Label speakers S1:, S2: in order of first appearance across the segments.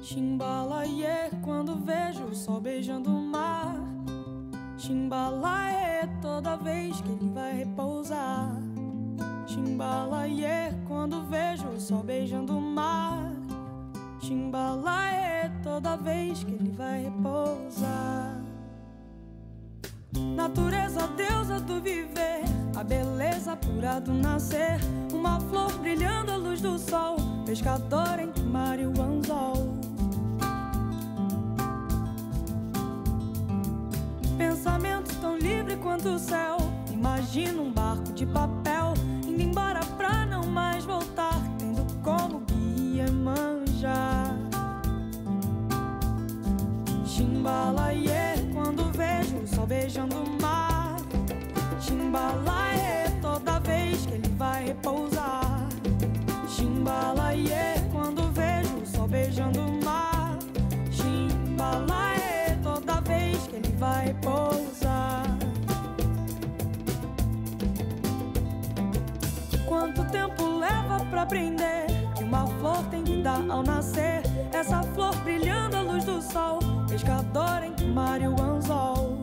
S1: Chimbalaie, quando vejo o sol beijando o mar. Chimbalaie, toda vez que ele vai repousar. Chimbalaie, quando vejo o sol beijando o mar. Chimbalaie, toda vez que ele vai repousar. Natureza, deusa do viver, a beleza pura do nascer. Uma flor brilhando à luz do sol, pescador entre o mar e o anzol. Pensamento tão livre quanto o céu. Imagina um barco de papel indo embora pra não mais voltar, tendo como guia Iemanjá. Chimbalaie, quando vejo o sol beijando o mar. Chimbalaie, toda vez que ele vai repousar. Chimbalaie, quando vejo o sol beijando o mar. Chimbalaie, toda vez que ele vai repousar. Quanto tempo leva pra aprender que uma flor tem que dar ao nascer? Essa flor brilhando à luz do sol, pescador entre o mar e o anzol.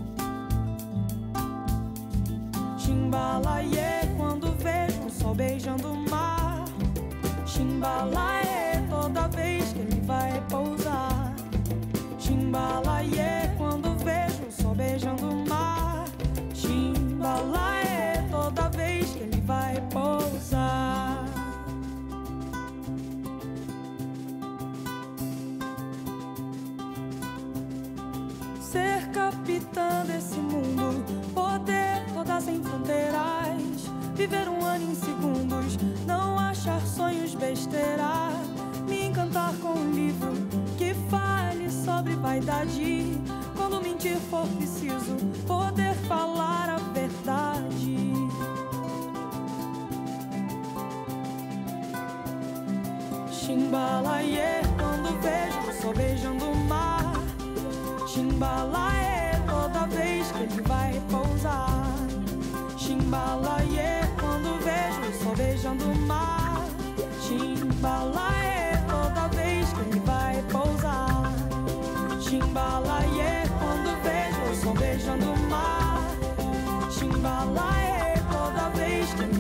S1: Chimbalaie, quando vejo o sol beijando o mar. Chimbalaie, toda vez que ele vai repousar. Chimbalaie, quando vejo o sol beijando o mar. Chimbalaie, toda vez que ele vai repousar. Ser capitã desse mundo, poder rodar sem fronteiras, viver um ano em segundos, não achar sonhos besteira, me encantar com um livro que fale sobre vaidade. Quando mentir for preciso, poder falar a verdade. Chimbalaie, quando vejo o sol beijando o mar. Chimbalaie, toda vez que ele vai repousar. Chimbalaie, quando vejo o sol beijando o mar. Chimbalaie, toda vez que ele vai repousar. Chimbalaie, quando vejo o sol beijando o mar. Chimbalaie, toda vez que ele